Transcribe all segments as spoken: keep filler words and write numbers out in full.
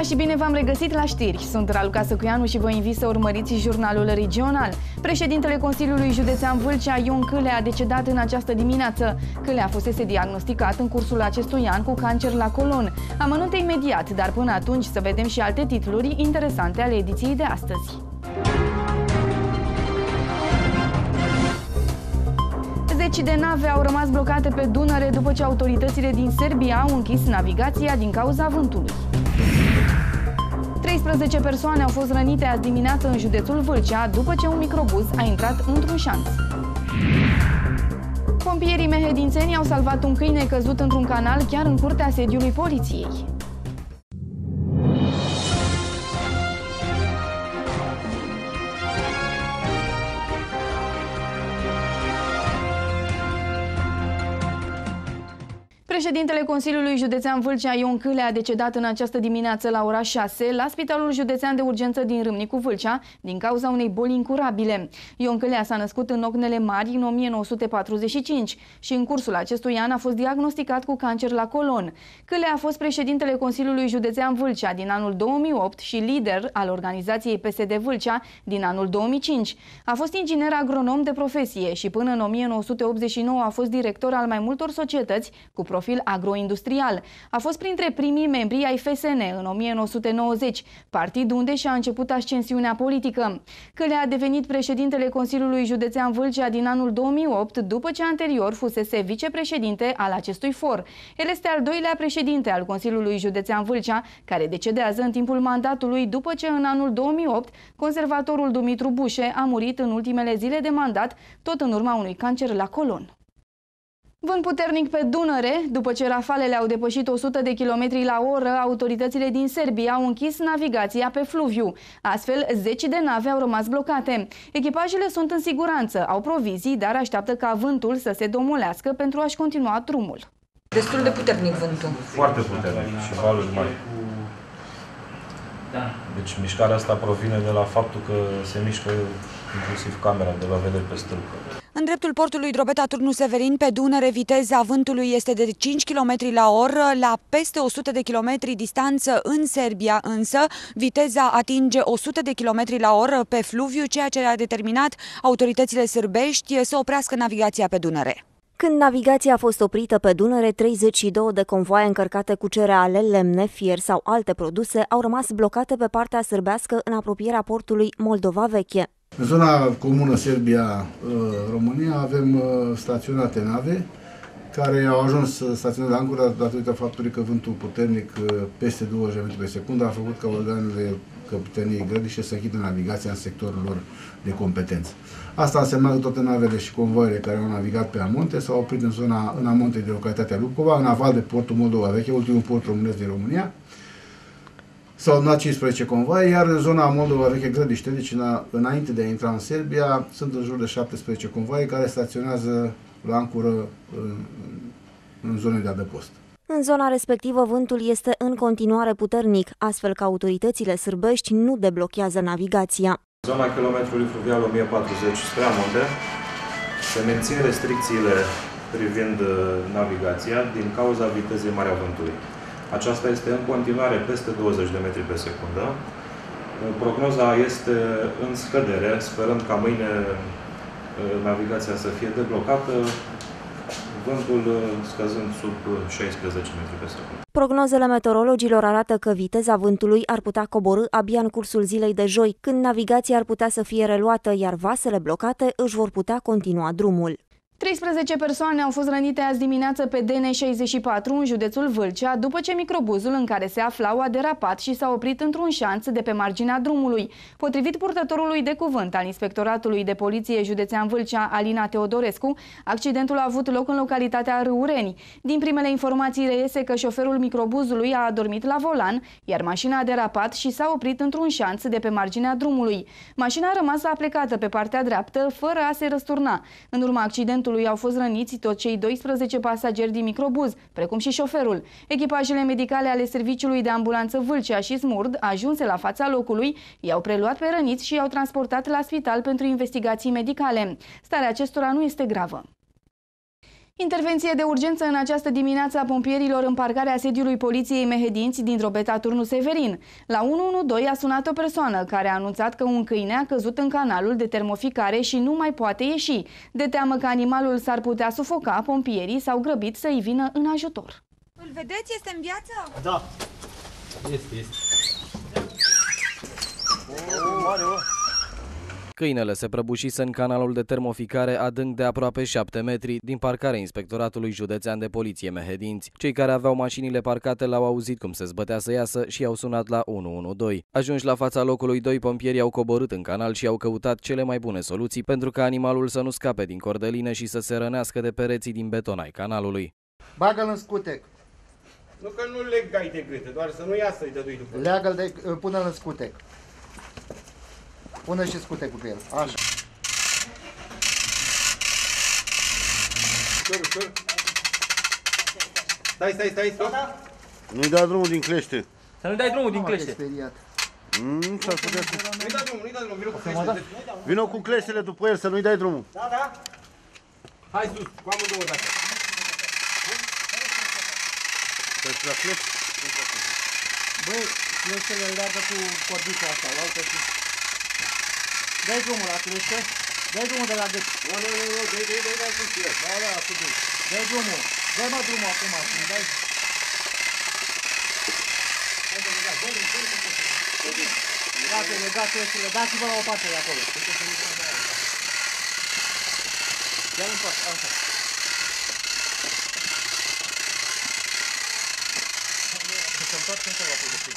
și bine v-am regăsit la știri. Sunt Raluca Săcuianu și vă invit să urmăriți jurnalul regional. Președintele Consiliului Județean Vâlcea, Ion Câlea, a decedat în această dimineață. Câlea fusese diagnosticat în cursul acestui an cu cancer la colon. Amănunte imediat, dar până atunci să vedem și alte titluri interesante ale ediției de astăzi. Zeci de nave au rămas blocate pe Dunăre după ce autoritățile din Serbia au închis navigația din cauza vântului. treisprezece persoane au fost rănite azi dimineață în județul Vâlcea după ce un microbuz a intrat într-un șanț. Pompierii mehedințeni au salvat un câine căzut într-un canal chiar în curtea sediului poliției. Președintele Consiliului Județean Vâlcea, Ion Câlea, a decedat în această dimineață la ora șase la Spitalul Județean de Urgență din Râmnicu Vâlcea din cauza unei boli incurabile. Ion Câlea s-a născut în Ocnele Mari în o mie nouă sute patruzeci și cinci și în cursul acestui an a fost diagnosticat cu cancer la colon. Câlea a fost președintele Consiliului Județean Vâlcea din anul două mii opt și lider al organizației P S D Vâlcea din anul două mii cinci. A fost inginer agronom de profesie și până în o mie nouă sute optzeci și nouă a fost director al mai multor societăți cu profil agroindustrial. A fost printre primii membri ai F S N în o mie nouă sute nouăzeci, partid unde și-a început ascensiunea politică. Câlea a devenit președintele Consiliului Județean Vâlcea din anul două mii opt, după ce anterior fusese vicepreședinte al acestui for. El este al doilea președinte al Consiliului Județean Vâlcea, care decedează în timpul mandatului după ce în anul două mii opt conservatorul Dumitru Bușe a murit în ultimele zile de mandat, tot în urma unui cancer la colon. Vânt puternic pe Dunăre. După ce rafalele au depășit o sută de kilometri la oră, autoritățile din Serbia au închis navigația pe fluviu. Astfel, zeci de nave au rămas blocate. Echipajele sunt în siguranță, au provizii, dar așteaptă ca vântul să se domolească pentru a-și continua drumul. Destul de puternic vântul. Foarte puternic și valuri mari. Deci mișcarea asta provine de la faptul că se mișcă inclusiv camera de la vedere pe stâlp. În dreptul portului Drobeta Turnu Severin, pe Dunăre, viteza vântului este de cinci kilometri la oră. La peste o sută de kilometri distanță în Serbia, însă, viteza atinge o sută de kilometri la oră pe fluviu, ceea ce a determinat autoritățile sârbești să oprească navigația pe Dunăre. Când navigația a fost oprită pe Dunăre, treizeci și două de convoaie încărcate cu cereale, lemne, fier sau alte produse au rămas blocate pe partea sârbească în apropierea portului Moldova Veche. În zona comună Serbia-România avem staționate nave care au ajuns să staționeze ancora datorită faptului că vântul puternic peste douăzeci de metri pe secundă a făcut ca organele Căpităniei Grădișe să închidă navigația în sectorul lor de competență. Asta a însemnat că toate navele și convoiele care au navigat pe amonte s-au oprit în zona în amonte de localitatea Lucova, în aval de portul Moldova Veche, ultimul port românesc din România. S-au adunat cincisprezece convoaie, iar în zona Moldova Veche Grădiște, deci înainte de a intra în Serbia, sunt în jur de șaptesprezece convoaie care staționează la ancură în, în zone de adăpost. În zona respectivă, vântul este în continuare puternic, astfel că autoritățile sârbești nu deblochează navigația. Zona kilometrului fluvial o mie patruzeci spre amonte se mențin restricțiile privind navigația din cauza vitezei mari a vântului. Aceasta este în continuare peste douăzeci de metri pe secundă. Prognoza este în scădere, sperând ca mâine navigația să fie deblocată, vântul scăzând sub șaisprezece metri pe secundă. Prognozele meteorologilor arată că viteza vântului ar putea coborî abia în cursul zilei de joi, când navigația ar putea să fie reluată, iar vasele blocate își vor putea continua drumul. treisprezece persoane au fost rănite azi dimineață pe D N șaizeci și patru în județul Vâlcea, după ce microbuzul în care se aflau a derapat și s-a oprit într-un șanț de pe marginea drumului. Potrivit purtătorului de cuvânt al Inspectoratului de Poliție Județean Vâlcea, Alina Teodorescu, accidentul a avut loc în localitatea Râureni. Din primele informații reiese că șoferul microbuzului a adormit la volan, iar mașina a derapat și s-a oprit într-un șanț de pe marginea drumului. Mașina a rămas aplecată pe partea dreaptă, fără a se răsturna. În urma accidentului au fost răniți toți cei doisprezece pasageri din microbuz, precum și șoferul. Echipajele medicale ale Serviciului de Ambulanță Vâlcea și Smurd, ajunse la fața locului, i-au preluat pe răniți și i-au transportat la spital pentru investigații medicale. Starea acestora nu este gravă. Intervenție de urgență în această dimineață a pompierilor în parcarea sediului poliției Mehedinți din Drobeta Turnu Severin. La unu unu doi a sunat o persoană care a anunțat că un câine a căzut în canalul de termoficare și nu mai poate ieși. De teamă că animalul s-ar putea sufoca, pompierii s-au grăbit să-i vină în ajutor. Îl vedeți? Este în viață? Da. Este, este. Oh, mare, oh. Câinele se prăbușise în canalul de termoficare adânc de aproape șapte metri din parcarea Inspectoratului Județean de Poliție Mehedinți. Cei care aveau mașinile parcate l-au auzit cum se zbătea să iasă și i-au sunat la unu unu doi. Ajunși la fața locului, doi pompieri au coborât în canal și au căutat cele mai bune soluții pentru ca animalul să nu scape din cordeline și să se rănească de pereții din beton ai canalului. Bagă-l în scutec. Nu că nu legai de grete, doar să nu iasă, îi dădui după. Leagă-l de, pune-l în scutec. Pune și scutecul pe el. Așa. Ușor, ușor. Stai, stai, stai, stop. Nu-i da drumul din clește. Să nu dai drumul din clește. Mm, nu-i da drumul, nu-i da drumul, vină cu clește. Vino cu cleștele după el, să nu-i dai drumul. Da, da. Hai sus, cu amândouă dată. Stai la clește? Băi, cleștele leagă cu cordița asta, la altă și... Dai drumul la clește, dai drumul de la gât. Nu, nu, nu, nu, dai, dai, dai, dai, sus eu. Da, da, cu dai. Dai drumul, dai mă drumul acum, și dai... Legate, legate cleștele, dați-vă la o parte de acolo. Ia-l în pas, așa. Să-mi întoarce încă la poziție.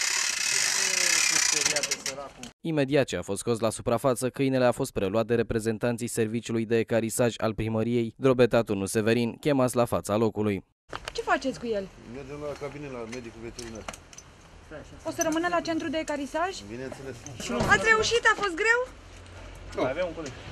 Imediat ce a fost scos la suprafață, câinele a fost preluat de reprezentanții Serviciului de Ecarisaj al Primăriei Drobeta Turnu Severin, chemați la fața locului. Ce faceți cu el? Mergem la cabine la medicul veterinar. O să rămână la centru de ecarisaj? Bineînțeles. Ați reușit? A fost greu? Nu, avem un coleg.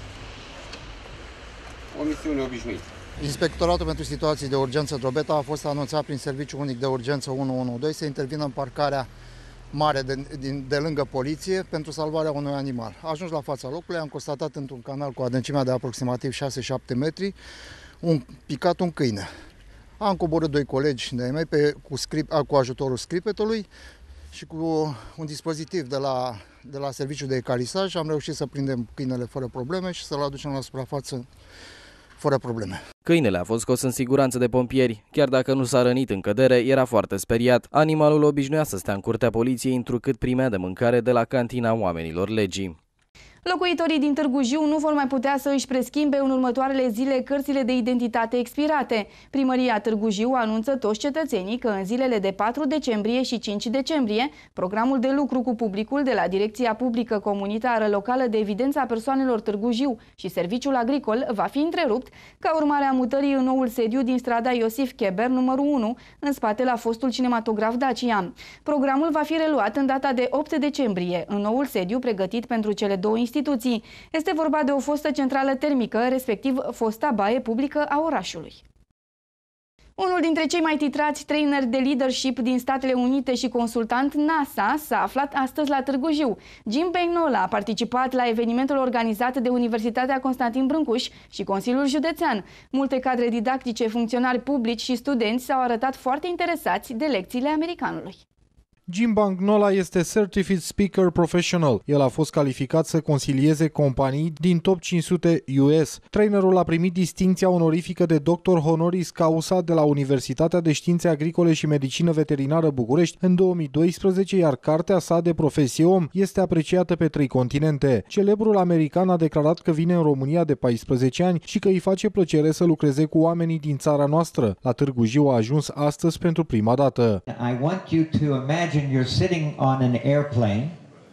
O misiune obișnuită. Inspectoratul pentru situații de urgență Drobeta a fost anunțat prin Serviciul Unic de Urgență unu unu doi să intervină în parcarea mare de, de, de lângă poliție pentru salvarea unui animal. A ajuns la fața locului, am constatat într-un canal cu adâncimea de aproximativ șase șapte metri un, picat un câine. Am coborât doi colegi de-ai mei pe, cu, scrip, cu ajutorul scripetului și cu un dispozitiv de la, de la Serviciul de Ecarisaj am reușit să prindem câinele fără probleme și să-l aducem la suprafață fără probleme. Câinele a fost scos în siguranță de pompieri. Chiar dacă nu s-a rănit în cădere, era foarte speriat. Animalul obișnuia să stea în curtea poliției, întrucât primea de mâncare de la cantina oamenilor legii. Locuitorii din Târgu Jiu nu vor mai putea să își preschimbe în următoarele zile cărțile de identitate expirate. Primăria Târgu Jiu anunță toți cetățenii că în zilele de patru decembrie și cinci decembrie, programul de lucru cu publicul de la Direcția Publică Comunitară Locală de Evidență a Persoanelor Târgu Jiu și Serviciul Agricol va fi întrerupt ca urmare a mutării în noul sediu din strada Iosif Cheber, numărul unu, în spate la fostul cinematograf Dacia. Programul va fi reluat în data de opt decembrie, în noul sediu pregătit pentru cele două instituții. Este vorba de o fostă centrală termică, respectiv fosta baie publică a orașului. Unul dintre cei mai titrați traineri de leadership din Statele Unite și consultant NASA s-a aflat astăzi la Târgu Jiu. Jim Bagnola a participat la evenimentul organizat de Universitatea Constantin Brâncuș și Consiliul Județean. Multe cadre didactice, funcționari publici și studenți s-au arătat foarte interesați de lecțiile americanului. Jim Bagnola este Certified Speaker Professional. El a fost calificat să consilieze companii din top cinci sute U S. Trainerul a primit distincția onorifică de doctor honoris causa de la Universitatea de Științe Agricole și Medicină Veterinară București în două mii doisprezece, iar cartea sa de profesie om este apreciată pe trei continente. Celebrul american a declarat că vine în România de paisprezece ani și că îi face plăcere să lucreze cu oamenii din țara noastră. La Târgu Jiu a ajuns astăzi pentru prima dată. I want you to imagine you're sitting on an airplane.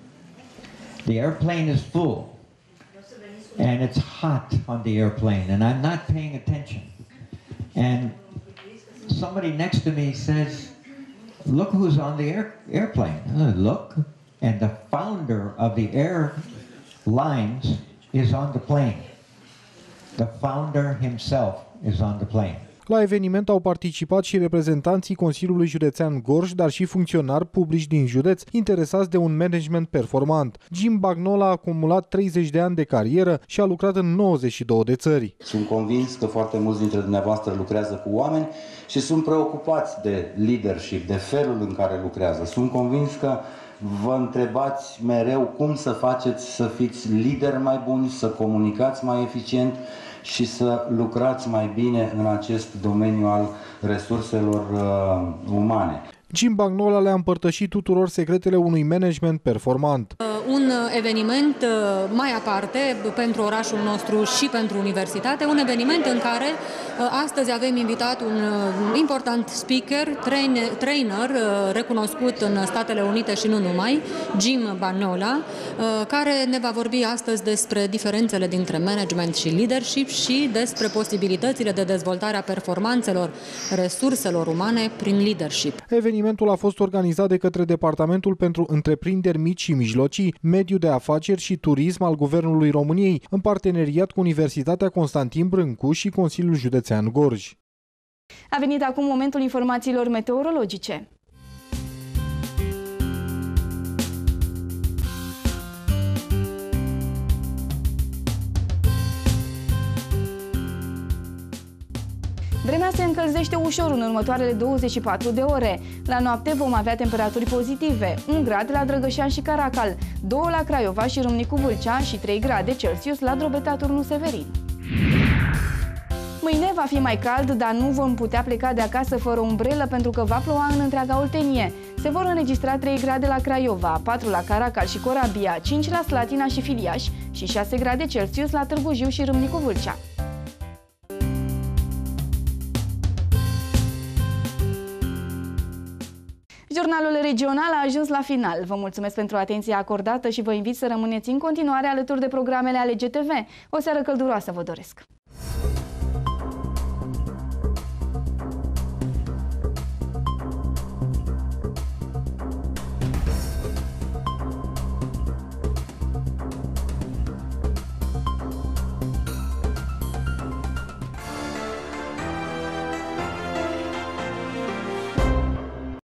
The airplane is full and it's hot on the airplane and I'm not paying attention. And somebody next to me says, look who's on the air airplane. Uh, look, and the founder of the airlines is on the plane. The founder himself is on the plane. La eveniment au participat și reprezentanții Consiliului Județean Gorj, dar și funcționari publici din județ interesați de un management performant. Jim Bagnola a acumulat treizeci de ani de carieră și a lucrat în nouăzeci și două de țări. Sunt convins că foarte mulți dintre dumneavoastră lucrează cu oameni și sunt preocupați de leadership, de felul în care lucrează. Sunt convins că vă întrebați mereu cum să faceți să fiți lideri mai buni, să comunicați mai eficient și să lucrați mai bine în acest domeniu al resurselor uh, umane. Jim Bagnola le-a împărtășit tuturor secretele unui management performant. Un eveniment mai aparte pentru orașul nostru și pentru universitate, un eveniment în care astăzi avem invitat un important speaker, trainer, trainer recunoscut în Statele Unite și nu numai, Jim Bagnola, care ne va vorbi astăzi despre diferențele dintre management și leadership și despre posibilitățile de dezvoltare a performanțelor resurselor umane prin leadership. Evenimentul a fost organizat de către Departamentul pentru Întreprinderi Mici și Mijlocii, Mediu de Afaceri și Turism al Guvernului României, în parteneriat cu Universitatea Constantin Brâncu și Consiliul Județean Gorj. A venit acum momentul informațiilor meteorologice. Vremea se încălzește ușor în următoarele douăzeci și patru de ore. La noapte vom avea temperaturi pozitive, un grad la Drăgășan și Caracal, doi la Craiova și Râmnicu Vâlcea și trei grade Celsius la Drobeta Turnu Severin. Mâine va fi mai cald, dar nu vom putea pleca de acasă fără umbrelă pentru că va ploua în întreaga Oltenie. Se vor înregistra trei grade la Craiova, patru la Caracal și Corabia, cinci la Slatina și Filiaș și șase grade Celsius la Târgu Jiu și Râmnicu Vâlcea. Jurnalul regional a ajuns la final. Vă mulțumesc pentru atenția acordată și vă invit să rămâneți în continuare alături de programele ale G T V. O seară călduroasă vă doresc!